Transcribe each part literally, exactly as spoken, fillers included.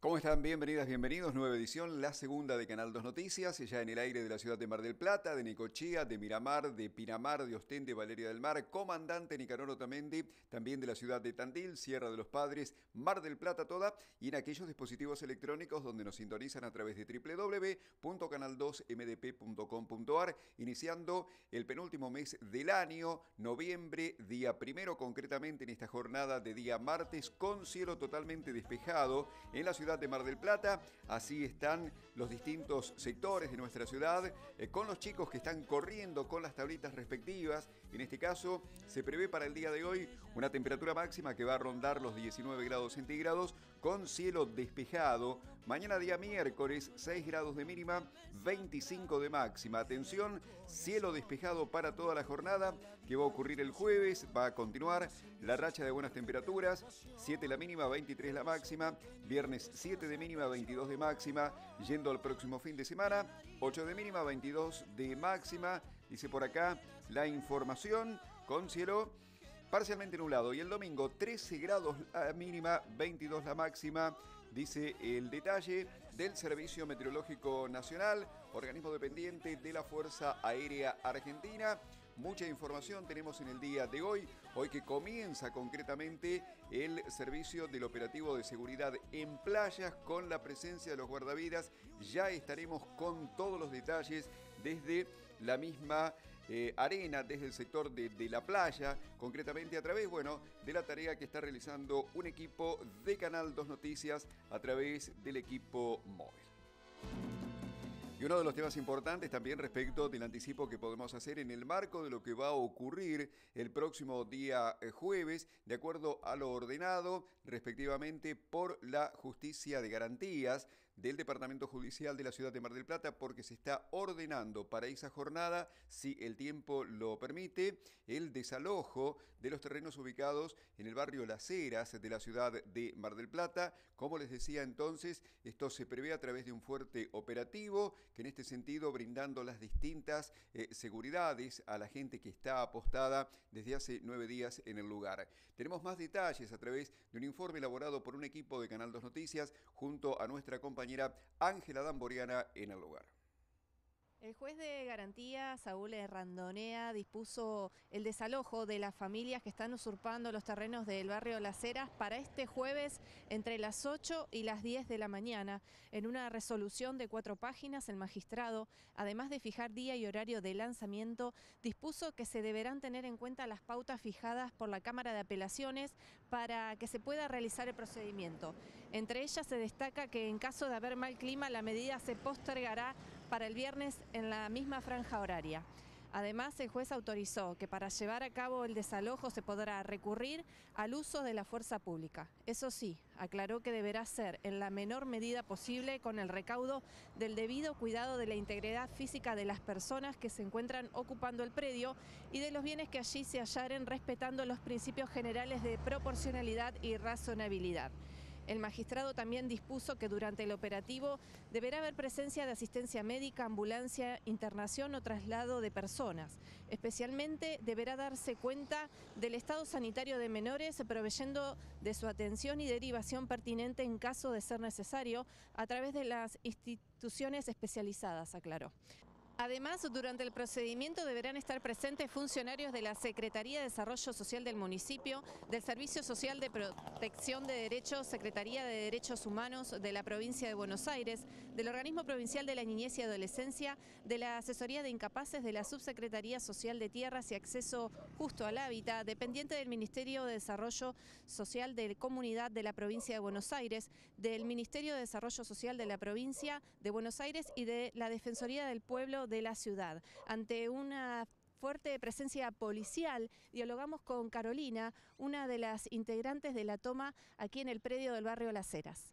¿Cómo están? Bienvenidas, bienvenidos. Nueva edición, la segunda de Canal dos Noticias, ya en el aire de la ciudad de Mar del Plata, de Necochea, de Miramar, de Pinamar, de Ostén, de Valeria del Mar, Comandante Nicanor Otamendi, también de la ciudad de Tandil, Sierra de los Padres, Mar del Plata toda, y en aquellos dispositivos electrónicos donde nos sintonizan a través de doble u doble u doble u punto canal dos m d p punto com punto a r, iniciando el penúltimo mes del año, noviembre, día primero, concretamente en esta jornada de día martes, con cielo totalmente despejado en la ciudad de Mar del Plata. Así están los distintos sectores de nuestra ciudad, eh, con los chicos que están corriendo con las tablitas respectivas. En este caso, se prevé para el día de hoy una temperatura máxima que va a rondar los diecinueve grados centígrados, con cielo despejado. Mañana día miércoles, seis grados de mínima, veinticinco de máxima. Atención, cielo despejado para toda la jornada, que va a ocurrir el jueves. Va a continuar la racha de buenas temperaturas, siete la mínima, veintitrés la máxima. Viernes siete de mínima, veintidós de máxima. Yendo al próximo fin de semana, ocho de mínima, veintidós de máxima. Dice por acá la información, con cielo parcialmente nublado. Y el domingo, trece grados la mínima, veintidós la máxima. Dice el detalle del Servicio Meteorológico Nacional, organismo dependiente de la Fuerza Aérea Argentina. Mucha información tenemos en el día de hoy, hoy que comienza concretamente el servicio del operativo de seguridad en playas con la presencia de los guardavidas. Ya estaremos con todos los detalles desde la misma eh, arena, desde el sector de, de la playa, concretamente a través, bueno, de la tarea que está realizando un equipo de Canal dos Noticias a través del equipo móvil. Y uno de los temas importantes también respecto del anticipo que podemos hacer en el marco de lo que va a ocurrir el próximo día jueves, de acuerdo a lo ordenado respectivamente por la Justicia de Garantías del Departamento Judicial de la Ciudad de Mar del Plata, porque se está ordenando para esa jornada, si el tiempo lo permite, el desalojo de los terrenos ubicados en el barrio Las Heras de la ciudad de Mar del Plata. Como les decía entonces, esto se prevé a través de un fuerte operativo, que en este sentido brindando las distintas eh, seguridades a la gente que está apostada desde hace nueve días en el lugar. Tenemos más detalles a través de un informe elaborado por un equipo de Canal dos Noticias junto a nuestra compañera Ángela Damboriana en el lugar. El juez de garantía, Saúl Randonea, dispuso el desalojo de las familias que están usurpando los terrenos del barrio Las Heras para este jueves entre las ocho y las diez de la mañana. En una resolución de cuatro páginas, el magistrado, además de fijar día y horario de lanzamiento, dispuso que se deberán tener en cuenta las pautas fijadas por la Cámara de Apelaciones para que se pueda realizar el procedimiento. Entre ellas se destaca que en caso de haber mal clima, la medida se postergará para el viernes en la misma franja horaria. Además, el juez autorizó que para llevar a cabo el desalojo se podrá recurrir al uso de la fuerza pública. Eso sí, aclaró que deberá ser en la menor medida posible con el recaudo del debido cuidado de la integridad física de las personas que se encuentran ocupando el predio y de los bienes que allí se hallaren, respetando los principios generales de proporcionalidad y razonabilidad. El magistrado también dispuso que durante el operativo deberá haber presencia de asistencia médica, ambulancia, internación o traslado de personas. Especialmente deberá darse cuenta del estado sanitario de menores, proveyendo de su atención y derivación pertinente en caso de ser necesario a través de las instituciones especializadas, aclaró. Además, durante el procedimiento deberán estar presentes funcionarios de la Secretaría de Desarrollo Social del municipio, del Servicio Social de Protección de Derechos, Secretaría de Derechos Humanos de la Provincia de Buenos Aires, del Organismo Provincial de la Niñez y Adolescencia, de la Asesoría de Incapaces, de la Subsecretaría Social de Tierras y Acceso Justo al Hábitat, dependiente del Ministerio de Desarrollo Social de Comunidad de la Provincia de Buenos Aires, del Ministerio de Desarrollo Social de la Provincia de Buenos Aires y de la Defensoría del Pueblo de la ciudad. Ante una fuerte presencia policial, dialogamos con Carolina, una de las integrantes de la toma aquí en el predio del barrio Las Heras.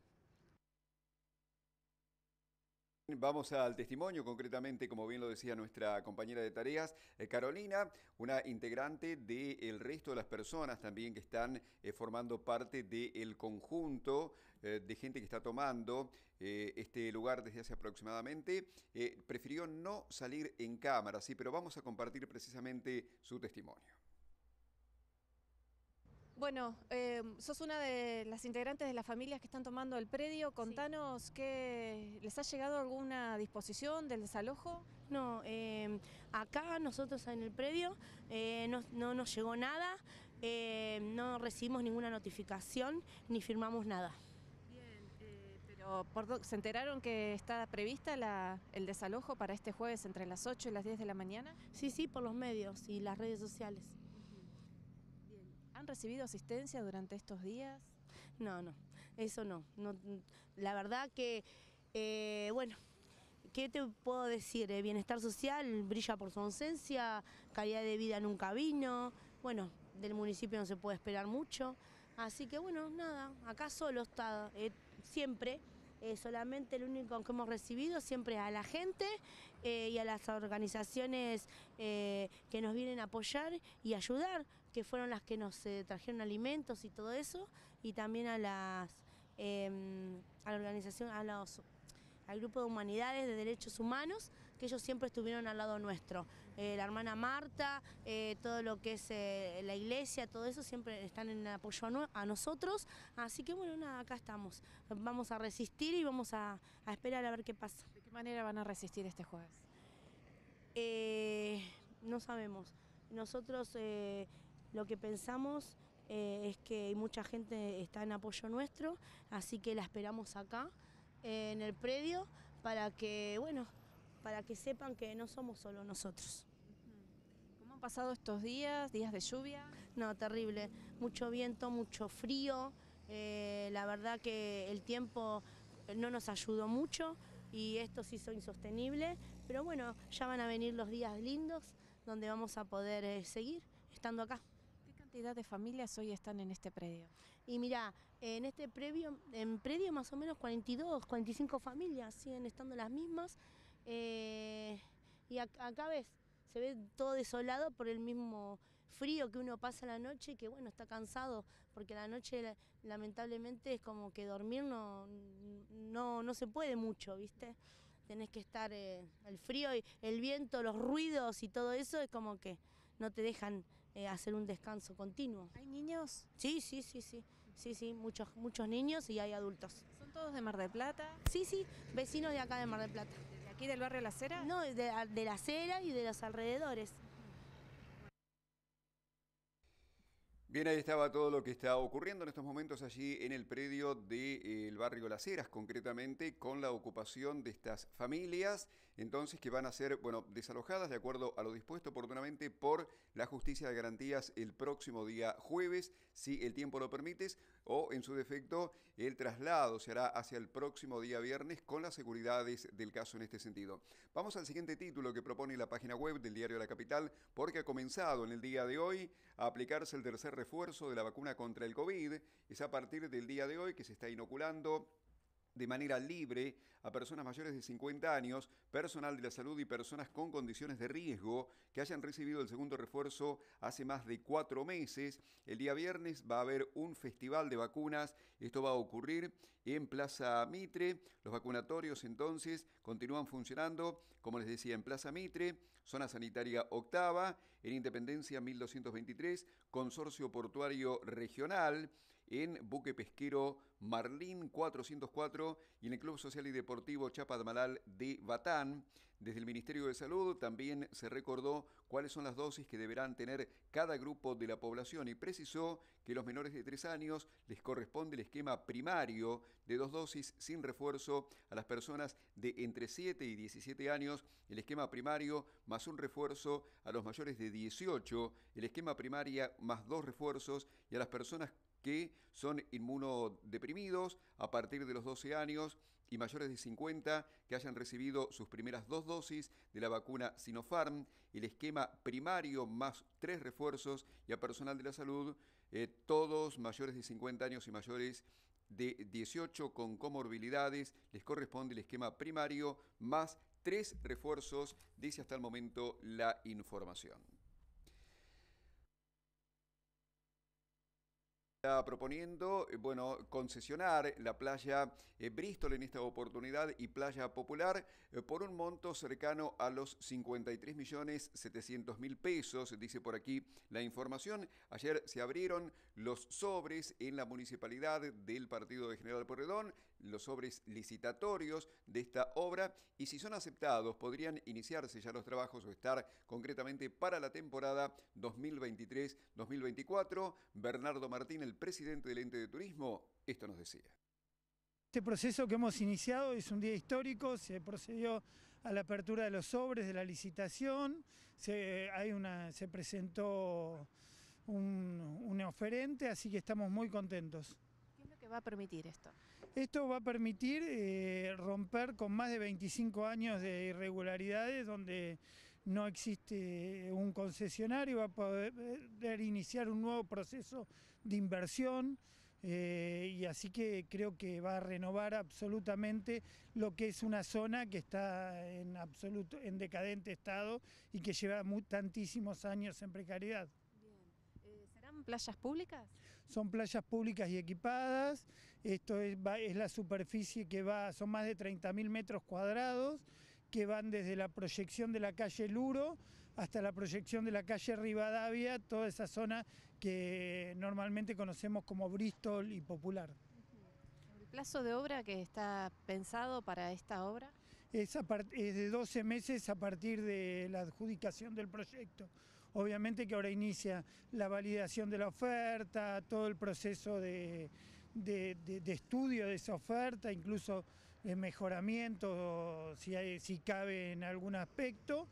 Vamos al testimonio, concretamente, como bien lo decía nuestra compañera de tareas, eh, Carolina, una integrante del resto de las personas también que están eh, formando parte del conjunto eh, de gente que está tomando eh, este lugar desde hace aproximadamente. Eh, prefirió no salir en cámara, sí, pero vamos a compartir precisamente su testimonio. Bueno, eh, sos una de las integrantes de las familias que están tomando el predio. Contanos, sí. ¿Qué, ¿les ha llegado alguna disposición del desalojo? No, eh, acá nosotros en el predio eh, no, no nos llegó nada, eh, no recibimos ninguna notificación ni firmamos nada. Bien, eh, pero por, ¿se enteraron que está prevista la, el desalojo para este jueves entre las ocho y las diez de la mañana? Sí, sí, por los medios y las redes sociales. ¿Han recibido asistencia durante estos días? No, no, eso no. no la verdad que, eh, bueno, ¿qué te puedo decir? El bienestar social brilla por su ausencia, calidad de vida nunca vino, bueno, del municipio no se puede esperar mucho, así que bueno, nada, acá solo está, eh, siempre, eh, solamente lo único que hemos recibido siempre es a la gente eh, y a las organizaciones eh, que nos vienen a apoyar y ayudar, que fueron las que nos eh, trajeron alimentos y todo eso, y también a las eh, a la organización, a los al grupo de humanidades, de derechos humanos, que ellos siempre estuvieron al lado nuestro. Eh, la hermana Marta, eh, todo lo que es eh, la iglesia, todo eso siempre están en apoyo a, no, a nosotros. Así que bueno, nada, acá estamos. Vamos a resistir y vamos a, a esperar a ver qué pasa. ¿De qué manera van a resistir este jueves? Eh, no sabemos. Nosotros eh, lo que pensamos eh, es que mucha gente está en apoyo nuestro, así que la esperamos acá, eh, en el predio, para que, bueno, para que sepan que no somos solo nosotros. ¿Cómo han pasado estos días? ¿Días de lluvia? No, terrible. Mucho viento, mucho frío. Eh, la verdad que el tiempo no nos ayudó mucho y esto se hizo insostenible. Pero bueno, ya van a venir los días lindos donde vamos a poder eh, seguir estando acá. ¿Qué cantidad de familias hoy están en este predio? Y mirá, en este predio, en predio más o menos cuarenta y dos, cuarenta y cinco familias siguen estando las mismas. Eh, y acá, acá ves, se ve todo desolado por el mismo frío que uno pasa la noche y que bueno, está cansado, porque la noche lamentablemente es como que dormir no, no, no se puede mucho, ¿viste? Tenés que estar, eh, el frío y el viento, los ruidos y todo eso es como que no te dejan eh, hacer un descanso continuo. ¿Hay niños? Sí, sí, sí, sí, sí, sí, muchos, muchos niños y hay adultos. ¿Son todos de Mar del Plata? Sí, sí, vecinos de acá de Mar del Plata. ¿De aquí del barrio La Acera? No, de, de La Acera y de los alrededores. Bien, ahí estaba todo lo que está ocurriendo en estos momentos allí en el predio del barrio Las Heras, concretamente con la ocupación de estas familias, entonces que van a ser, bueno, desalojadas de acuerdo a lo dispuesto oportunamente por la Justicia de Garantías el próximo día jueves, si el tiempo lo permite, o en su defecto el traslado se hará hacia el próximo día viernes con las seguridades del caso en este sentido. Vamos al siguiente título que propone la página web del Diario de la Capital, porque ha comenzado en el día de hoy a aplicarse el tercer refuerzo de la vacuna contra el COVID. Es a partir del día de hoy que se está inoculando de manera libre a personas mayores de cincuenta años, personal de la salud y personas con condiciones de riesgo que hayan recibido el segundo refuerzo hace más de cuatro meses. El día viernes va a haber un festival de vacunas. Esto va a ocurrir en Plaza Mitre. Los vacunatorios entonces continúan funcionando, como les decía, en Plaza Mitre, zona sanitaria octava, en Independencia mil doscientos veintitrés, Consorcio Portuario Regional, en Buque Pesquero Marlín cuatrocientos cuatro y en el Club Social y Deportivo Chapadmalal de Batán. Desde el Ministerio de Salud también se recordó cuáles son las dosis que deberán tener cada grupo de la población y precisó que los menores de tres años les corresponde el esquema primario de dos dosis sin refuerzo, a las personas de entre siete y diecisiete años el esquema primario más un refuerzo, a los mayores de dieciocho el esquema primaria más dos refuerzos y a las personas que son inmunodeprimidos a partir de los doce años y mayores de cincuenta que hayan recibido sus primeras dos dosis de la vacuna Sinopharm, el esquema primario más tres refuerzos y a personal de la salud, eh, todos mayores de cincuenta años y mayores de dieciocho con comorbilidades, les corresponde el esquema primario más tres refuerzos, dice hasta el momento la información. Está proponiendo, eh, bueno, concesionar la playa eh, Bristol en esta oportunidad y Playa Popular eh, por un monto cercano a los cincuenta y tres millones setecientos mil pesos, dice por aquí la información. Ayer se abrieron los sobres en la municipalidad del partido de General Pueyrredón, los sobres licitatorios de esta obra, y si son aceptados podrían iniciarse ya los trabajos o estar concretamente para la temporada dos mil veintitrés dos mil veinticuatro. Bernardo Martín, el presidente del ente de turismo, esto nos decía. Este proceso que hemos iniciado es un día histórico, se procedió a la apertura de los sobres de la licitación, se, hay una, se presentó un, un oferente, así que estamos muy contentos. ¿Qué es lo que va a permitir esto? Esto va a permitir eh, romper con más de veinticinco años de irregularidades donde no existe un concesionario, va a poder iniciar un nuevo proceso de inversión eh, y así que creo que va a renovar absolutamente lo que es una zona que está en, absoluto, en decadente estado y que lleva muy, tantísimos años en precariedad. Bien. Eh, ¿Serán playas públicas? Son playas públicas y equipadas, esto es, va, es la superficie que va, son más de treinta mil metros cuadrados, que van desde la proyección de la calle Luro hasta la proyección de la calle Rivadavia, toda esa zona que normalmente conocemos como Bristol y Popular. ¿El plazo de obra que está pensado para esta obra? Es, a part- es de doce meses a partir de la adjudicación del proyecto. Obviamente que ahora inicia la validación de la oferta, todo el proceso de, de, de, de estudio de esa oferta, incluso el mejoramiento si, hay, si cabe en algún aspecto.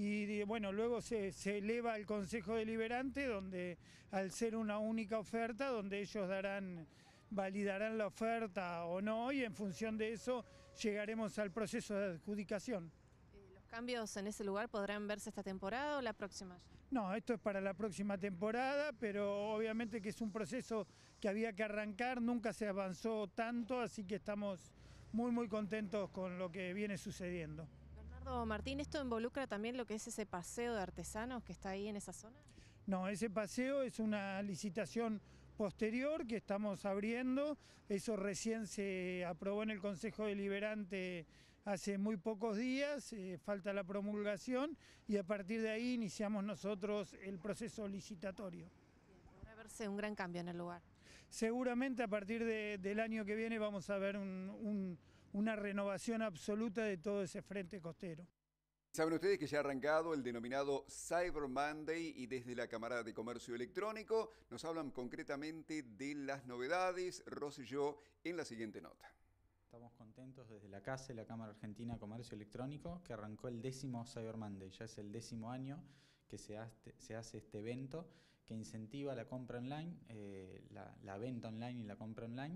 Y bueno, luego se, se eleva al Consejo Deliberante, donde al ser una única oferta, donde ellos darán, validarán la oferta o no, y en función de eso llegaremos al proceso de adjudicación. ¿Los cambios en ese lugar podrán verse esta temporada o la próxima? No, esto es para la próxima temporada, pero obviamente que es un proceso que había que arrancar, nunca se avanzó tanto, así que estamos muy muy contentos con lo que viene sucediendo. Bernardo Martín, ¿esto involucra también lo que es ese paseo de artesanos que está ahí en esa zona? No, ese paseo es una licitación posterior que estamos abriendo, eso recién se aprobó en el Consejo Deliberante hace muy pocos días, eh, falta la promulgación y a partir de ahí iniciamos nosotros el proceso licitatorio. Bien, podrá verse un gran cambio en el lugar. Seguramente a partir de, del año que viene vamos a ver un, un, una renovación absoluta de todo ese frente costero. Saben ustedes que ya ha arrancado el denominado Cyber Monday y desde la Cámara de Comercio Electrónico nos hablan concretamente de las novedades. Rosy y yo en la siguiente nota. Estamos contentos desde la C A C E, la Cámara Argentina de Comercio Electrónico, que arrancó el décimo Cyber Monday. Ya es el décimo año que se hace, se hace este evento que incentiva la compra online, eh, la, la venta online y la compra online.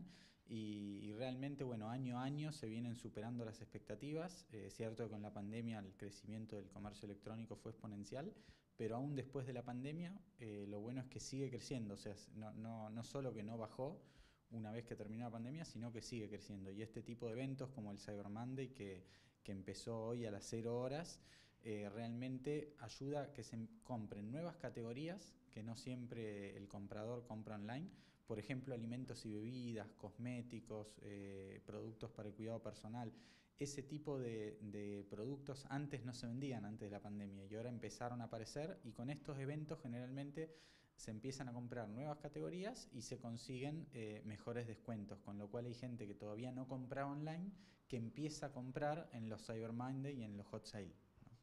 Y, y realmente, bueno, año a año se vienen superando las expectativas. Eh, es cierto que con la pandemia el crecimiento del comercio electrónico fue exponencial, pero aún después de la pandemia eh, lo bueno es que sigue creciendo. O sea, no, no, no solo que no bajó una vez que terminó la pandemia, sino que sigue creciendo. Y este tipo de eventos como el Cyber Monday, que, que empezó hoy a las cero horas, eh, realmente ayuda a que se compren nuevas categorías que no siempre el comprador compra online. Por ejemplo, alimentos y bebidas, cosméticos, eh, productos para el cuidado personal. Ese tipo de, de productos antes no se vendían antes de la pandemia y ahora empezaron a aparecer, y con estos eventos generalmente se empiezan a comprar nuevas categorías y se consiguen eh, mejores descuentos, con lo cual hay gente que todavía no compraba online que empieza a comprar en los Cyber Monday y en los Hot Sale.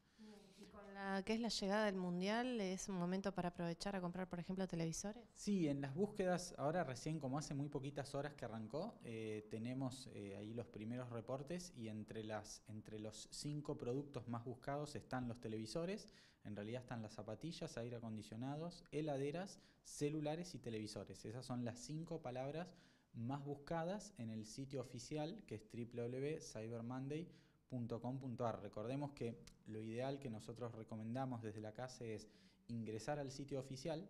¿Y con la que es la llegada del Mundial, es un momento para aprovechar a comprar, por ejemplo, televisores? Sí, en las búsquedas, ahora recién, como hace muy poquitas horas que arrancó, eh, tenemos eh, ahí los primeros reportes, y entre, las, entre los cinco productos más buscados están los televisores. En realidad están las zapatillas, aire acondicionados, heladeras, celulares y televisores. Esas son las cinco palabras más buscadas en el sitio oficial, que es doble u doble u doble u punto cyber monday punto com punto a r. Recordemos que lo ideal que nosotros recomendamos desde la C A C E es ingresar al sitio oficial.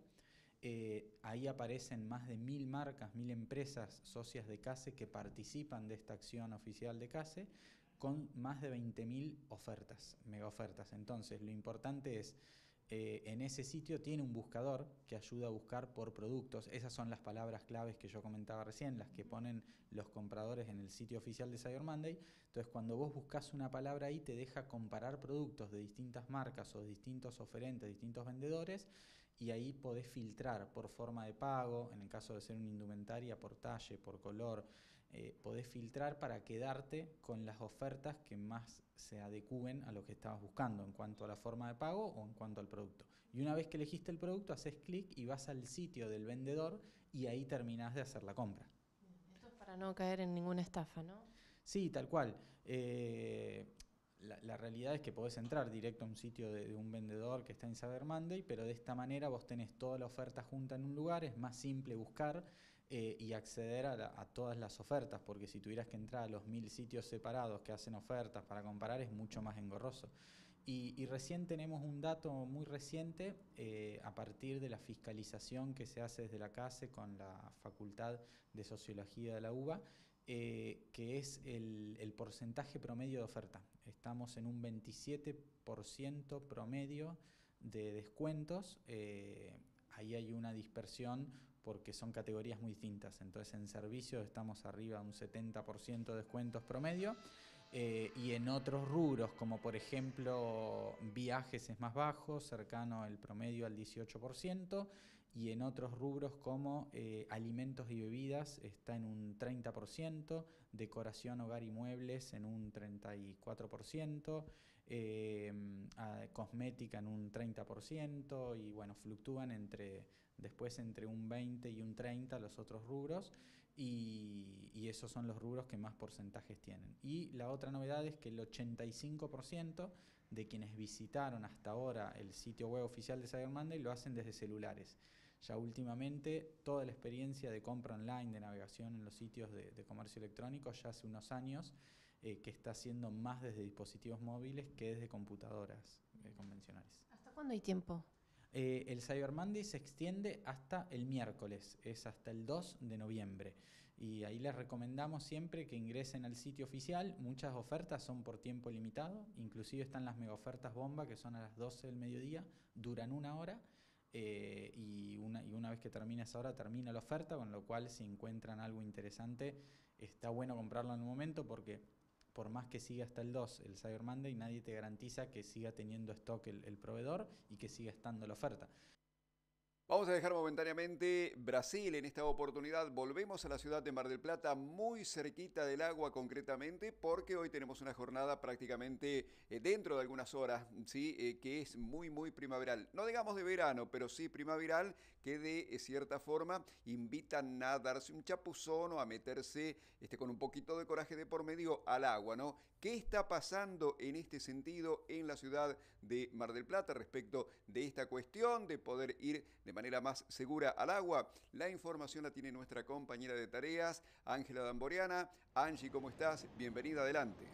Eh, ahí aparecen más de mil marcas, mil empresas socias de C A C E que participan de esta acción oficial de C A C E, con más de veinte mil ofertas, mega ofertas. Entonces, lo importante es eh, en ese sitio tiene un buscador que ayuda a buscar por productos. Esas son las palabras claves que yo comentaba recién, las que ponen los compradores en el sitio oficial de Cyber Monday. Entonces, cuando vos buscas una palabra ahí, te deja comparar productos de distintas marcas o de distintos oferentes, distintos vendedores, y ahí podés filtrar por forma de pago, en el caso de ser una indumentaria, por talle, por color. Eh, podés filtrar para quedarte con las ofertas que más se adecúen a lo que estabas buscando en cuanto a la forma de pago o en cuanto al producto. Y una vez que elegiste el producto, haces clic y vas al sitio del vendedor y ahí terminás de hacer la compra. Esto es para no caer en ninguna estafa, ¿no? Sí, tal cual. Eh, la, la realidad es que podés entrar directo a un sitio de, de un vendedor que está en Cyber Monday, pero de esta manera vos tenés toda la oferta junta en un lugar, es más simple buscar Eh, y acceder a, la, a todas las ofertas, porque si tuvieras que entrar a los mil sitios separados que hacen ofertas para comparar es mucho más engorroso. Y, y recién tenemos un dato muy reciente eh, a partir de la fiscalización que se hace desde la CASE con la Facultad de Sociología de la UBA, eh, que es el, el porcentaje promedio de oferta. Estamos en un veintisiete por ciento promedio de descuentos, eh, ahí hay una dispersión porque son categorías muy distintas. Entonces en servicios estamos arriba de un setenta por ciento de descuentos promedio, eh, y en otros rubros, como por ejemplo viajes es más bajo, cercano el promedio al dieciocho por ciento, y en otros rubros como eh, alimentos y bebidas está en un treinta por ciento, decoración, hogar y muebles en un treinta y cuatro por ciento, eh, a, cosmética en un treinta por ciento, y bueno, fluctúan entre... después entre un veinte y un treinta los otros rubros, y, y esos son los rubros que más porcentajes tienen. Y la otra novedad es que el ochenta y cinco por ciento de quienes visitaron hasta ahora el sitio web oficial de Cyber Monday lo hacen desde celulares. Ya últimamente toda la experiencia de compra online, de navegación en los sitios de, de comercio electrónico, ya hace unos años eh, que está haciendo más desde dispositivos móviles que desde computadoras eh, convencionales. ¿Hasta cuándo hay tiempo? Eh, el Cyber Monday se extiende hasta el miércoles, es hasta el dos de noviembre. Y ahí les recomendamos siempre que ingresen al sitio oficial. Muchas ofertas son por tiempo limitado, inclusive están las mega ofertas bomba que son a las doce del mediodía, duran una hora, eh, y, una, y una vez que termina esa hora termina la oferta, con lo cual si encuentran algo interesante está bueno comprarlo en un momento, porque por más que siga hasta el dos el Cyber Monday, nadie te garantiza que siga teniendo stock el, el proveedor y que siga estando la oferta. Vamos a dejar momentáneamente Brasil en esta oportunidad. Volvemos a la ciudad de Mar del Plata, muy cerquita del agua concretamente, porque hoy tenemos una jornada prácticamente eh, dentro de algunas horas, ¿sí? eh, que es muy, muy primaveral. No digamos de verano, pero sí primaveral, que de eh, cierta forma invitan a darse un chapuzón o a meterse este, con un poquito de coraje de por medio al agua, ¿no? ¿Qué está pasando en este sentido en la ciudad de Mar del Plata respecto de esta cuestión de poder ir de manera más segura al agua? La información la tiene nuestra compañera de tareas, Ángela Damboriana. Angie, ¿cómo estás? Bienvenida, adelante.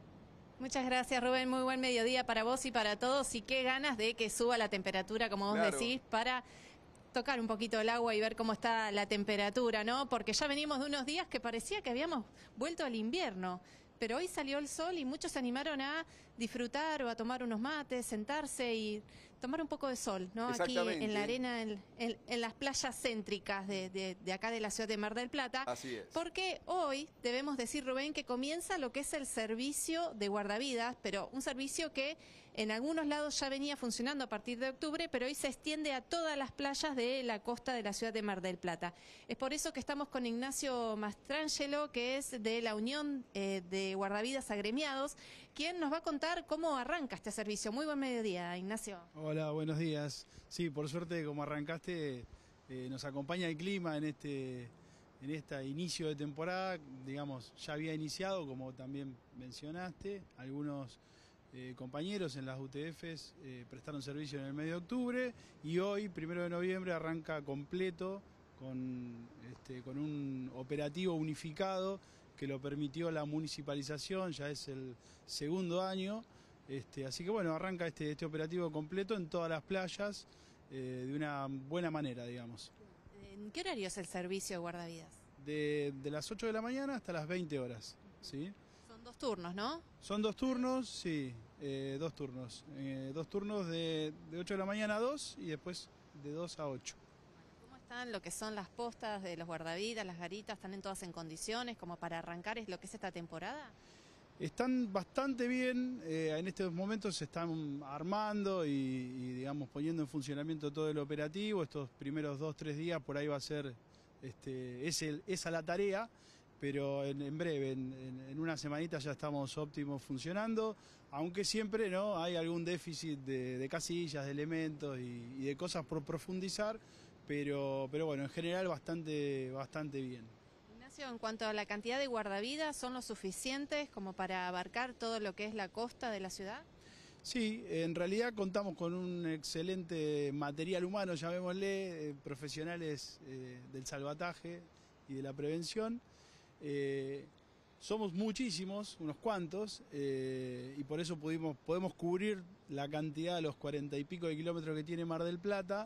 Muchas gracias, Rubén. Muy buen mediodía para vos y para todos. Y qué ganas de que suba la temperatura, como vos Claro. decís, para tocar un poquito el agua y ver cómo está la temperatura, ¿no? Porque ya venimos de unos días que parecía que habíamos vuelto al invierno. Pero hoy salió el sol y muchos se animaron a disfrutar o a tomar unos mates, sentarse y tomar un poco de sol, ¿no? Aquí en la arena, en, en, en las playas céntricas de, de, de acá de la ciudad de Mar del Plata. Así es. Porque hoy debemos decir, Rubén, que comienza lo que es el servicio de guardavidas, pero un servicio que en algunos lados ya venía funcionando a partir de octubre, pero hoy se extiende a todas las playas de la costa de la ciudad de Mar del Plata. Es por eso que estamos con Ignacio Mastrangelo, que es de la Unión eh, de Guardavidas Agremiados, quien nos va a contar cómo arranca este servicio. Muy buen mediodía, Ignacio. Hola, buenos días. Sí, por suerte, como arrancaste, eh, nos acompaña el clima en este, en este inicio de temporada. Digamos, ya había iniciado, como también mencionaste, algunos eh, compañeros en las U T Fs eh, prestaron servicio en el mes de octubre y hoy, primero de noviembre, arranca completo con, este, con un operativo unificado que lo permitió la municipalización, ya es el segundo año. Este, así que bueno, arranca este, este operativo completo en todas las playas eh, de una buena manera, digamos. ¿En qué horario es el servicio de guardavidas? De, de las ocho de la mañana hasta las veinte horas, ¿sí? Son Son dos turnos, ¿no? Son dos turnos, sí, eh, dos turnos. Eh, dos turnos de, de ocho de la mañana a dos y después de dos a ocho. ¿Cómo están lo que son las postas de los guardavidas, las garitas? ¿Están en todas en condiciones como para arrancar es lo que es esta temporada? Están bastante bien, eh, en estos momentos se están armando y, y digamos poniendo en funcionamiento todo el operativo. Estos primeros dos, tres días por ahí va a ser este, es el, esa la tarea. Pero en, en breve, en, en, en una semanita ya estamos óptimos funcionando, aunque siempre no hay algún déficit de, de casillas, de elementos y, y de cosas por profundizar, pero, pero bueno, en general bastante, bastante bien. Ignacio, en cuanto a la cantidad de guardavidas, ¿son lo suficientes como para abarcar todo lo que es la costa de la ciudad? Sí, en realidad contamos con un excelente material humano, llamémosle, eh, profesionales eh, del salvataje y de la prevención. Eh, somos muchísimos, unos cuantos, eh, y por eso pudimos, podemos cubrir la cantidad de los cuarenta y pico de kilómetros que tiene Mar del Plata.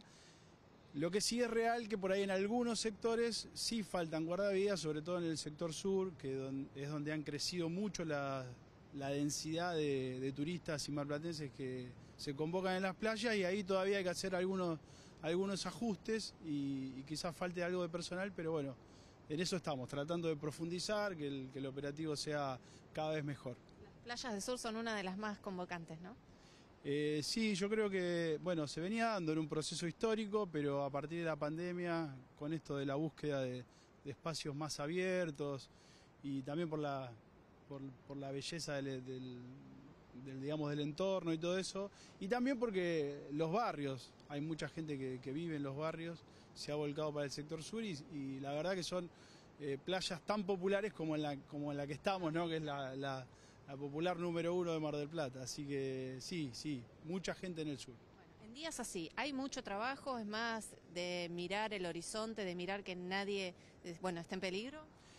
Lo que sí es real que por ahí en algunos sectores sí faltan guardavidas, sobre todo en el sector sur, que don, es donde han crecido mucho la, la densidad de, de turistas y marplatenses que se convocan en las playas, y ahí todavía hay que hacer algunos, algunos ajustes y, y quizás falte algo de personal, pero bueno. En eso estamos, tratando de profundizar, que el, que el operativo sea cada vez mejor. Las playas del sur son una de las más convocantes, ¿no? Eh, sí, yo creo que, bueno, se venía dando en un proceso histórico, pero a partir de la pandemia, con esto de la búsqueda de, de espacios más abiertos y también por la, por, por la belleza del, del, del, digamos, del entorno y todo eso, y también porque los barrios, hay mucha gente que, que vive en los barrios, se ha volcado para el sector sur y, y la verdad que son eh, playas tan populares como en la, como en la que estamos, ¿no? Que es la, la, la popular número uno de Mar del Plata. Así que sí, sí, mucha gente en el sur. Bueno, en días así, hay mucho trabajo, es más de mirar el horizonte, de mirar que nadie, bueno, esté en peligro.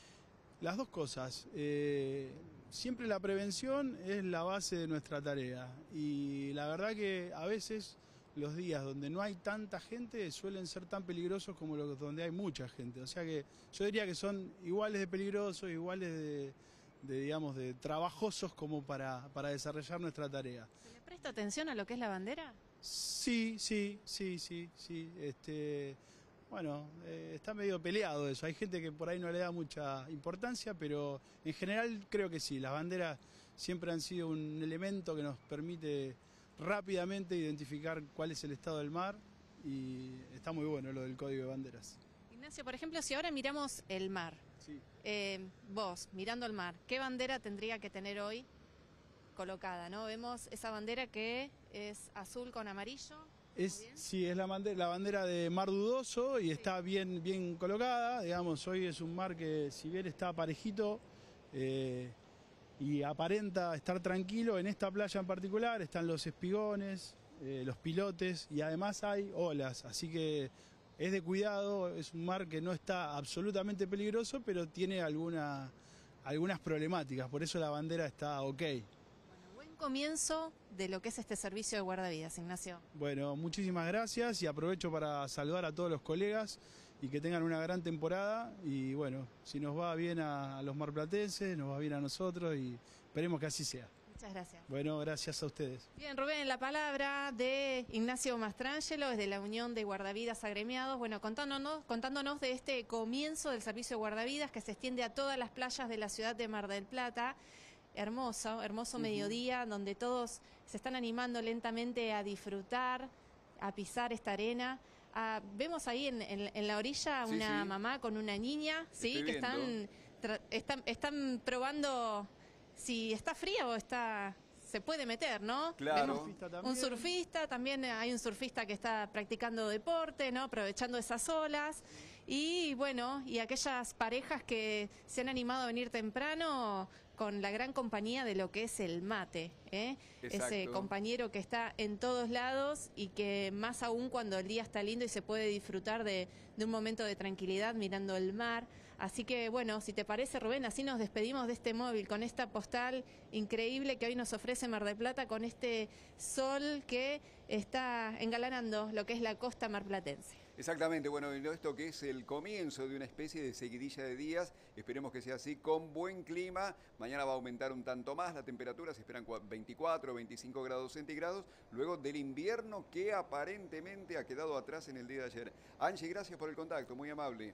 Las dos cosas. Eh, siempre la prevención es la base de nuestra tarea y la verdad que a veces los días donde no hay tanta gente suelen ser tan peligrosos como los donde hay mucha gente. O sea que yo diría que son iguales de peligrosos, iguales de, de digamos, de trabajosos como para, para desarrollar nuestra tarea. ¿Se le presta atención a lo que es la bandera? Sí, sí, sí, sí, sí. Este, bueno, eh, está medio peleado eso. Hay gente que por ahí no le da mucha importancia, pero en general creo que sí. Las banderas siempre han sido un elemento que nos permite rápidamente identificar cuál es el estado del mar y está muy bueno lo del código de banderas. Ignacio, por ejemplo, si ahora miramos el mar, sí. eh, vos mirando el mar, ¿qué bandera tendría que tener hoy colocada? ¿No? Vemos esa bandera que es azul con amarillo. Es, sí, es la bandera, la bandera de Mar Dudoso y sí. Está bien, bien colocada, digamos, hoy es un mar que si bien está parejito, eh, y aparenta estar tranquilo, en esta playa en particular están los espigones, eh, los pilotes y además hay olas, así que es de cuidado, es un mar que no está absolutamente peligroso, pero tiene alguna, algunas problemáticas, por eso la bandera está ok. Bueno, buen comienzo de lo que es este servicio de guardavidas, Ignacio. Bueno, muchísimas gracias y aprovecho para saludar a todos los colegas y que tengan una gran temporada y bueno, si nos va bien a, a los marplatenses, nos va bien a nosotros y esperemos que así sea. Muchas gracias. Bueno, gracias a ustedes. Bien, Rubén, la palabra de Ignacio Mastrangelo desde la Unión de Guardavidas Agremiados, bueno, contándonos, contándonos de este comienzo del servicio de guardavidas que se extiende a todas las playas de la ciudad de Mar del Plata. Hermoso, hermoso uh-huh. mediodía, donde todos se están animando lentamente a disfrutar, a pisar esta arena. Ah, vemos ahí en, en, en la orilla sí, una sí. mamá con una niña, sí, Estoy que están, están, están probando si está fría o está se puede meter, ¿no? Claro. Vemos un surfista, también hay un surfista que está practicando deporte, ¿no? Aprovechando esas olas. Y bueno, y aquellas parejas que se han animado a venir temprano con la gran compañía de lo que es el mate, ¿eh? Ese compañero que está en todos lados y que más aún cuando el día está lindo y se puede disfrutar de, de un momento de tranquilidad mirando el mar. Así que bueno, si te parece, Rubén, así nos despedimos de este móvil con esta postal increíble que hoy nos ofrece Mar del Plata con este sol que está engalanando lo que es la costa marplatense. Exactamente, bueno, y esto que es el comienzo de una especie de seguidilla de días, esperemos que sea así, con buen clima. Mañana va a aumentar un tanto más la temperatura, se esperan veinticuatro, veinticinco grados centígrados, luego del invierno que aparentemente ha quedado atrás en el día de ayer. Angie, gracias por el contacto, muy amable.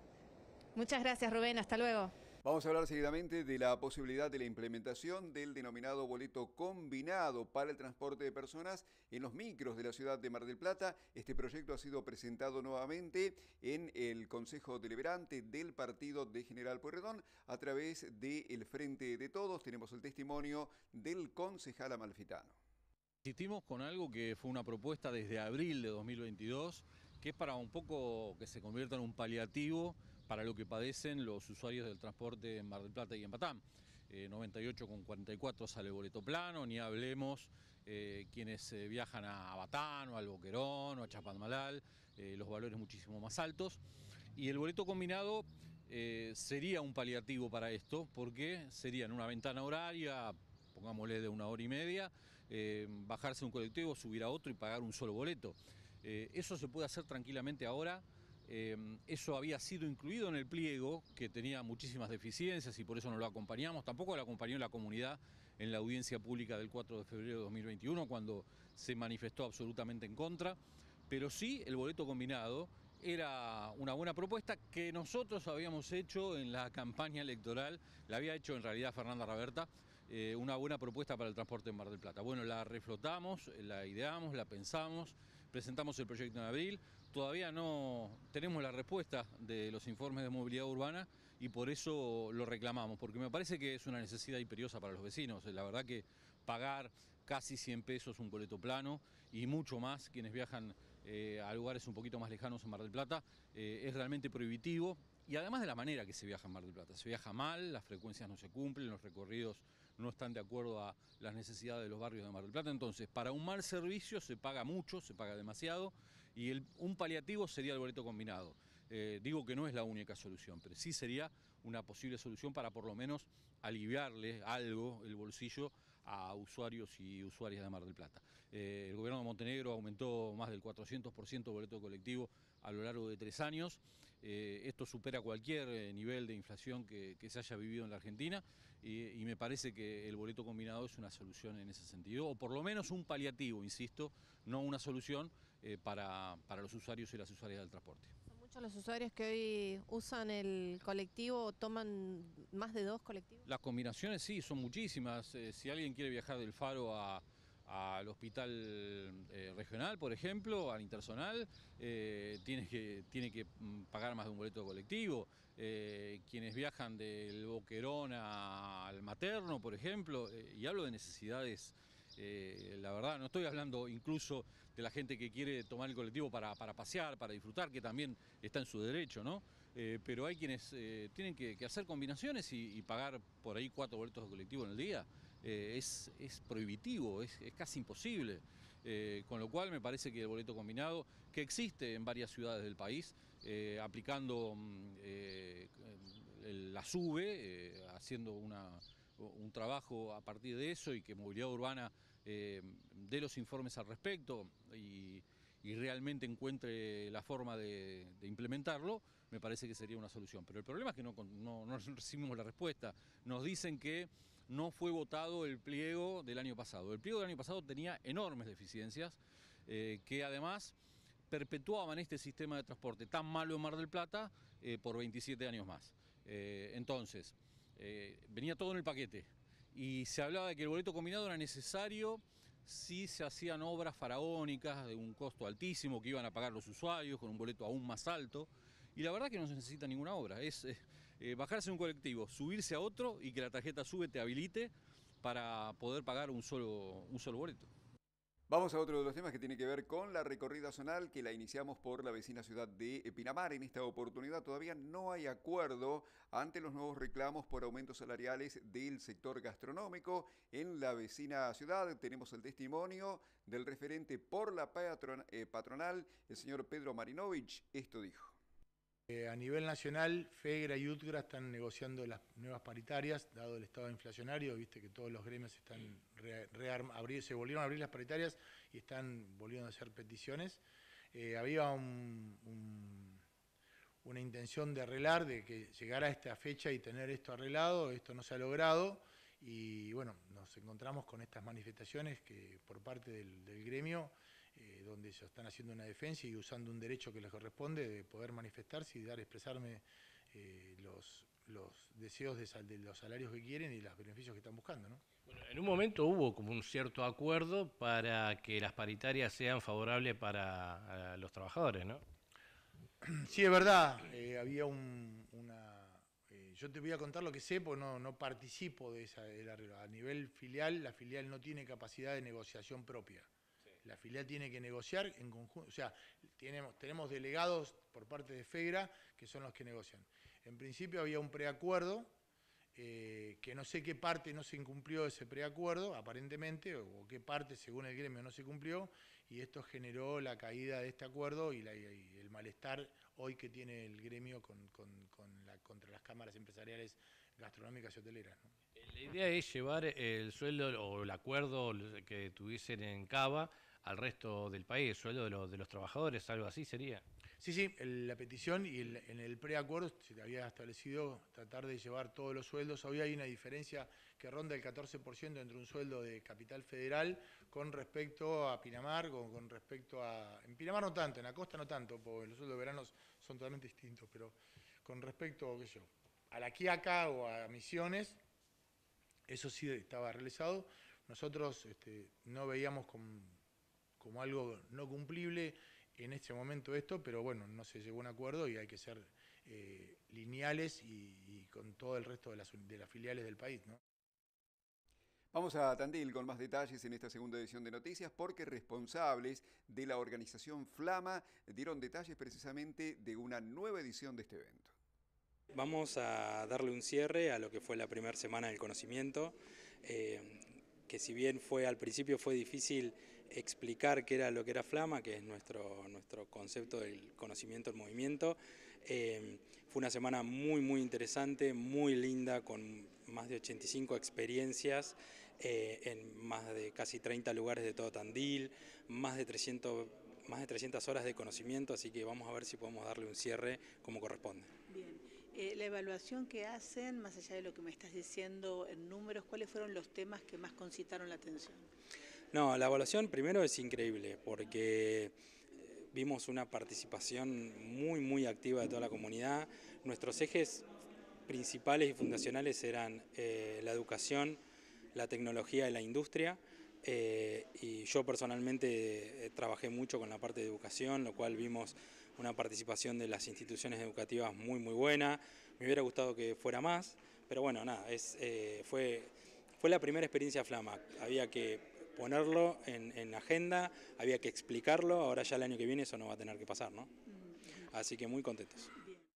Muchas gracias, Rubén, hasta luego. Vamos a hablar seguidamente de la posibilidad de la implementación del denominado boleto combinado para el transporte de personas en los micros de la ciudad de Mar del Plata. Este proyecto ha sido presentado nuevamente en el Consejo Deliberante del Partido de General Pueyrredón a través del Frente de Todos. Tenemos el testimonio del concejal amalfitano. Insistimos con algo que fue una propuesta desde abril de dos mil veintidós, que es para un poco que se convierta en un paliativo para lo que padecen los usuarios del transporte en Mar del Plata y en Batán. Eh, noventa y ocho con cuarenta y cuatro sale el boleto plano, ni hablemos eh, quienes eh, viajan a Batán o al Boquerón o a Chapadmalal, eh, los valores muchísimo más altos. Y el boleto combinado eh, sería un paliativo para esto, porque sería en una ventana horaria, pongámosle de una hora y media, eh, bajarse un colectivo, subir a otro y pagar un solo boleto. Eh, eso se puede hacer tranquilamente ahora. Eh, eso había sido incluido en el pliego, que tenía muchísimas deficiencias y por eso no lo acompañamos. Tampoco lo acompañó la comunidad en la audiencia pública del cuatro de febrero de dos mil veintiuno, cuando se manifestó absolutamente en contra. Pero sí, el boleto combinado era una buena propuesta que nosotros habíamos hecho en la campaña electoral, la había hecho en realidad Fernanda Raberta, eh, una buena propuesta para el transporte en Mar del Plata. Bueno, la reflotamos, la ideamos, la pensamos, presentamos el proyecto en abril. Todavía no tenemos la respuesta de los informes de movilidad urbana y por eso lo reclamamos, porque me parece que es una necesidad imperiosa para los vecinos. La verdad que pagar casi cien pesos un boleto plano y mucho más quienes viajan eh, a lugares un poquito más lejanos en Mar del Plata eh, es realmente prohibitivo. Y además de la manera que se viaja en Mar del Plata. Se viaja mal, las frecuencias no se cumplen, los recorridos no están de acuerdo a las necesidades de los barrios de Mar del Plata. Entonces, para un mal servicio se paga mucho, se paga demasiado, y el, un paliativo sería el boleto combinado. Eh, digo que no es la única solución, pero sí sería una posible solución para por lo menos aliviarle algo el bolsillo a usuarios y usuarias de Mar del Plata. Eh, el gobierno de Montenegro aumentó más del cuatrocientos por ciento el boleto colectivo a lo largo de tres años. Eh, esto supera cualquier eh, nivel de inflación que, que se haya vivido en la Argentina y, y me parece que el boleto combinado es una solución en ese sentido, o por lo menos un paliativo, insisto, no una solución eh, para, para los usuarios y las usuarias del transporte. ¿Son muchos los usuarios que hoy usan el colectivo o toman más de dos colectivos? Las combinaciones sí, son muchísimas. Eh, si alguien quiere viajar del Faro a... al hospital eh, regional, por ejemplo, al intersonal, eh, tiene que, tiene que pagar más de un boleto colectivo. Eh, quienes viajan del Boquerón a, al Materno, por ejemplo, eh, y hablo de necesidades, eh, la verdad, no estoy hablando incluso de la gente que quiere tomar el colectivo para, para pasear, para disfrutar, que también está en su derecho, ¿no? Eh, pero hay quienes eh, tienen que, que hacer combinaciones y, y pagar por ahí cuatro boletos de colectivo en el día. Eh, es, es prohibitivo, es, es casi imposible, eh, con lo cual me parece que el boleto combinado, que existe en varias ciudades del país, eh, aplicando eh, la SUBE, eh, haciendo una, un trabajo a partir de eso y que Movilidad Urbana eh, dé los informes al respecto y, y realmente encuentre la forma de, de implementarlo, me parece que sería una solución. Pero el problema es que no, no, no recibimos la respuesta. Nos dicen que no fue votado el pliego del año pasado. El pliego del año pasado tenía enormes deficiencias eh, que además perpetuaban este sistema de transporte tan malo en Mar del Plata eh, por veintisiete años más. Eh, entonces, eh, venía todo en el paquete y se hablaba de que el boleto combinado era necesario si se hacían obras faraónicas de un costo altísimo que iban a pagar los usuarios con un boleto aún más alto. Y la verdad que no se necesita ninguna obra, es eh, eh, bajarse un colectivo, subirse a otro y que la tarjeta SUBE te habilite para poder pagar un solo, un solo boleto. Vamos a otro de los temas que tiene que ver con la recorrida zonal que la iniciamos por la vecina ciudad de Pinamar. En esta oportunidad todavía no hay acuerdo ante los nuevos reclamos por aumentos salariales del sector gastronómico. En la vecina ciudad tenemos el testimonio del referente por la patron, eh, patronal, el señor Pedro Marinovich. Esto dijo. Eh, a nivel nacional, FEGRA y UTGRA están negociando las nuevas paritarias, dado el estado inflacionario, viste que todos los gremios están re, re, abrir, se volvieron a abrir las paritarias y están volviendo a hacer peticiones. eh, había un, un, una intención de arreglar, de que llegara a esta fecha y tener esto arreglado. Esto no se ha logrado y bueno, nos encontramos con estas manifestaciones que por parte del, del gremio, eh, donde ellos están haciendo una defensa y usando un derecho que les corresponde de poder manifestarse y dar, expresarme eh, los, los deseos de, de los salarios que quieren y los beneficios que están buscando, ¿no? Bueno, en un momento hubo como un cierto acuerdo para que las paritarias sean favorables para los trabajadores, ¿no? Sí, es verdad, eh, había un, una... Eh, yo te voy a contar lo que sé, porque no, no participo de esa del arreglo. A nivel filial, la filial no tiene capacidad de negociación propia. Sí. La filial tiene que negociar en conjunto, o sea, tenemos, tenemos delegados por parte de FEGRA que son los que negocian. En principio había un preacuerdo, eh, que no sé qué parte no se incumplió ese preacuerdo, aparentemente, o qué parte, según el gremio, no se cumplió, y esto generó la caída de este acuerdo y, la, y el malestar hoy que tiene el gremio con, con, con la, contra las cámaras empresariales gastronómicas y hoteleras, ¿no? La idea es llevar el sueldo o el acuerdo que tuviesen en Cava al resto del país, el sueldo de los, de los trabajadores, algo así sería. Sí, sí, el, la petición y el, en el preacuerdo se había establecido tratar de llevar todos los sueldos. Hoy hay una diferencia que ronda el catorce por ciento entre un sueldo de Capital Federal con respecto a Pinamar, con, con respecto a... En Pinamar no tanto, en la costa no tanto, porque los sueldos de veranos son totalmente distintos, pero con respecto, qué sé yo, a La Quiaca o a Misiones, eso sí estaba realizado. Nosotros este, no veíamos como, como algo no cumplible en este momento esto, pero bueno, no se llegó a un acuerdo y hay que ser eh, lineales y, y con todo el resto de las, de las filiales del país, ¿no? Vamos a Tandil con más detalles en esta segunda edición de Noticias, porque responsables de la organización Flama dieron detalles precisamente de una nueva edición de este evento. Vamos a darle un cierre a lo que fue la primera semana del conocimiento, eh, que si bien fue al principio fue difícil explicar qué era lo que era Flama, que es nuestro, nuestro concepto del conocimiento del movimiento. Eh, fue una semana muy muy interesante, muy linda, con más de ochenta y cinco experiencias eh, en más de casi treinta lugares de todo Tandil, más de, trescientas, más de trescientas horas de conocimiento, así que vamos a ver si podemos darle un cierre como corresponde. Bien. Eh, la evaluación que hacen, más allá de lo que me estás diciendo en números, ¿cuáles fueron los temas que más concitaron la atención? No, la evaluación primero es increíble porque vimos una participación muy muy activa de toda la comunidad. Nuestros ejes principales y fundacionales eran eh, la educación, la tecnología y la industria. Eh, y yo personalmente eh, trabajé mucho con la parte de educación, lo cual vimos una participación de las instituciones educativas muy muy buena. Me hubiera gustado que fuera más, pero bueno, nada, es, eh, fue, fue la primera experiencia Flama. Había que ponerlo en, en agenda, había que explicarlo, ahora ya el año que viene eso no va a tener que pasar, ¿no? Así que muy contentos.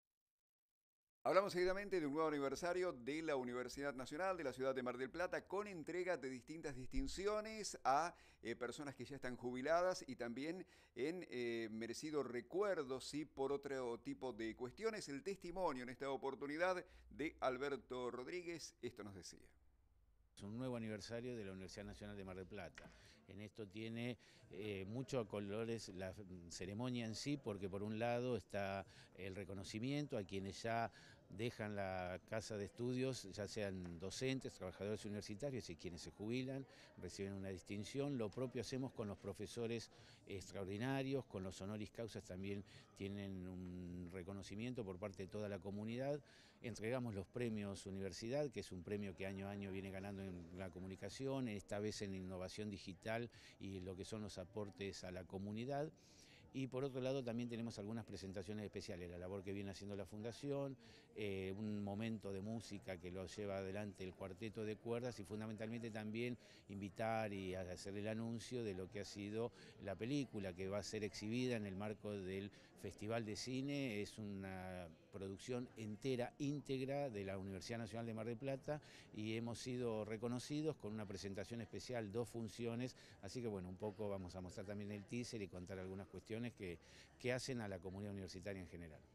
Hablamos seguidamente de un nuevo aniversario de la Universidad Nacional de la Ciudad de Mar del Plata, con entrega de distintas distinciones a eh, personas que ya están jubiladas y también en eh, merecido recuerdo, sí, por otro tipo de cuestiones. El testimonio en esta oportunidad de Alberto Rodríguez, esto nos decía. Es un nuevo aniversario de la Universidad Nacional de Mar del Plata. En esto tiene eh, muchos colores la ceremonia en sí, porque por un lado está el reconocimiento a quienes ya dejan la casa de estudios, ya sean docentes, trabajadores universitarios y quienes se jubilan, reciben una distinción. Lo propio hacemos con los profesores extraordinarios, con los honoris causas también tienen un reconocimiento por parte de toda la comunidad. Entregamos los premios Universidad, que es un premio que año a año viene ganando en la comunicación, esta vez en innovación digital y lo que son los aportes a la comunidad. Y por otro lado también tenemos algunas presentaciones especiales, la labor que viene haciendo la Fundación, eh, un momento de música que lo lleva adelante el cuarteto de cuerdas y fundamentalmente también invitar y hacer el anuncio de lo que ha sido la película que va a ser exhibida en el marco del Festival de Cine. Es una producción entera, íntegra de la Universidad Nacional de Mar del Plata y hemos sido reconocidos con una presentación especial, dos funciones, así que bueno, un poco vamos a mostrar también el teaser y contar algunas cuestiones que, que hacen a la comunidad universitaria en general. En cuanto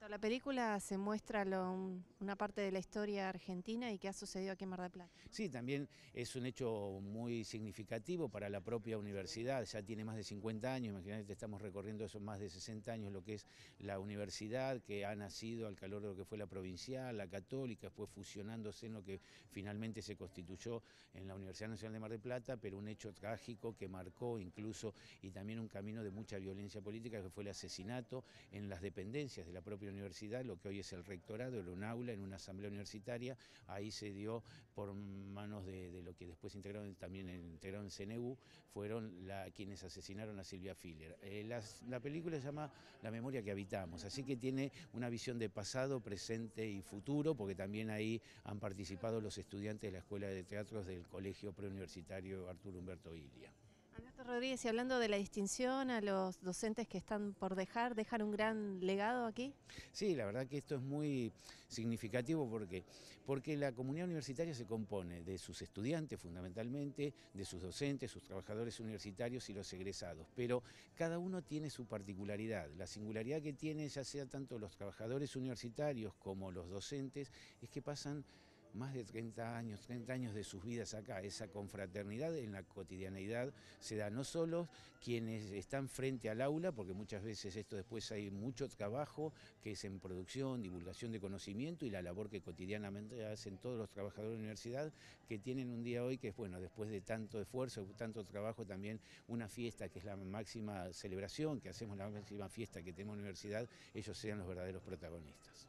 La película se muestra lo, una parte de la historia argentina y qué ha sucedido aquí en Mar del Plata. Sí, también es un hecho muy significativo para la propia universidad, ya tiene más de cincuenta años, imagínate, estamos recorriendo esos más de sesenta años lo que es la universidad, que ha nacido al calor de lo que fue la provincial, la católica, fue fusionándose en lo que finalmente se constituyó en la Universidad Nacional de Mar del Plata, pero un hecho trágico que marcó incluso y también un camino de mucha violencia política, que fue el asesinato en las dependencias de la propia universidad, lo que hoy es el rectorado, en un aula, en una asamblea universitaria. Ahí se dio por manos de, de lo que después integraron también integraron el C N U, fueron la, quienes asesinaron a Silvia Filler. Eh, las, la película se llama La memoria que habitamos, así que tiene una visión de pasado, presente y futuro, porque también ahí han participado los estudiantes de la Escuela de Teatros del Colegio Preuniversitario Arturo Humberto Ilia. Alberto Rodríguez, y hablando de la distinción a los docentes que están por dejar, ¿dejan un gran legado aquí? Sí, la verdad que esto es muy significativo porque, porque la comunidad universitaria se compone de sus estudiantes fundamentalmente, de sus docentes, sus trabajadores universitarios y los egresados, pero cada uno tiene su particularidad. La singularidad que tiene ya sea tanto los trabajadores universitarios como los docentes es que pasan más de treinta años, treinta años de sus vidas acá. Esa confraternidad en la cotidianeidad se da no solo quienes están frente al aula, porque muchas veces esto después hay mucho trabajo que es en producción, divulgación de conocimiento y la labor que cotidianamente hacen todos los trabajadores de la universidad, que tienen un día hoy que es, bueno, después de tanto esfuerzo, tanto trabajo, también una fiesta que es la máxima celebración, que hacemos la máxima fiesta que tenemos en la universidad, ellos sean los verdaderos protagonistas.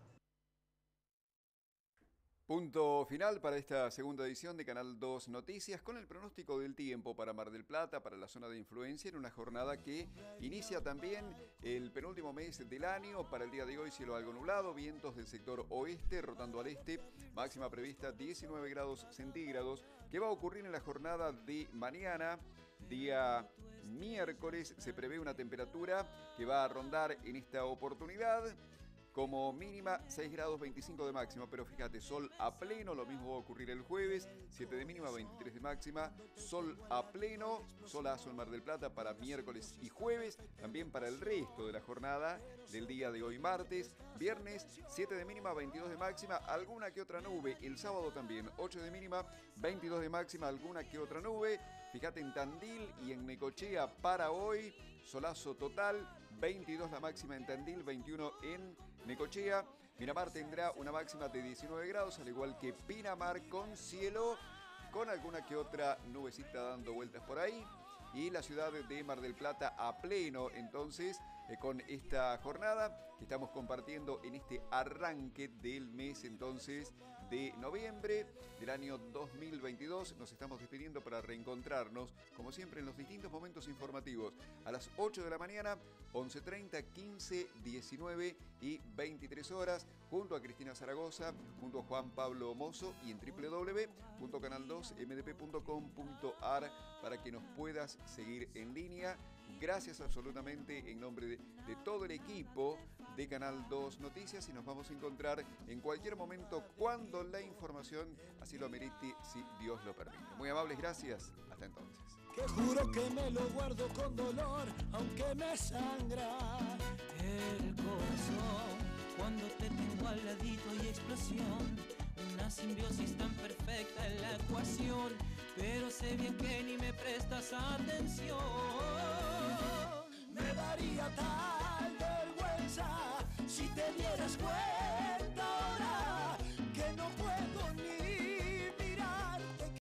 Punto final para esta segunda edición de Canal dos Noticias, con el pronóstico del tiempo para Mar del Plata, para la zona de influencia, en una jornada que inicia también el penúltimo mes del año. Para el día de hoy, cielo algo nublado, vientos del sector oeste rotando al este, máxima prevista diecinueve grados centígrados. ¿Qué va a ocurrir en la jornada de mañana? Día miércoles se prevé una temperatura que va a rondar en esta oportunidad como mínima seis grados veinticinco de máxima, pero fíjate, sol a pleno, lo mismo va a ocurrir el jueves, siete de mínima, veintitrés de máxima, sol a pleno, solazo en Mar del Plata para miércoles y jueves, también para el resto de la jornada del día de hoy martes, viernes, siete de mínima, veintidós de máxima, alguna que otra nube, el sábado también, ocho de mínima, veintidós de máxima, alguna que otra nube, fíjate en Tandil y en Necochea para hoy, solazo total, veintidós la máxima en Tandil, veintiuno en Necochea. Miramar tendrá una máxima de diecinueve grados, al igual que Pinamar, con cielo, con alguna que otra nubecita dando vueltas por ahí. Y la ciudad de Mar del Plata a pleno, entonces, eh, con esta jornada que estamos compartiendo en este arranque del mes, entonces, de noviembre del año dos mil veintidós. Nos estamos despidiendo para reencontrarnos, como siempre, en los distintos momentos informativos. A las ocho de la mañana, once treinta, quince, diecinueve y veintitrés horas, junto a Cristina Zaragoza, junto a Juan Pablo Mozo y en doble u doble u doble u punto canal dos m d p punto com punto a r para que nos puedas seguir en línea. Gracias absolutamente en nombre de, de todo el equipo de Canal dos Noticias, y nos vamos a encontrar en cualquier momento cuando la información así lo amerite, si Dios lo permite. Muy amables, gracias. Hasta entonces. Que juro que me lo guardo con dolor, aunque me sangra el corazón. Cuando te tengo al ladito y explosión, una simbiosis tan perfecta en la ecuación, pero sé bien que ni me prestas atención. Me daría tan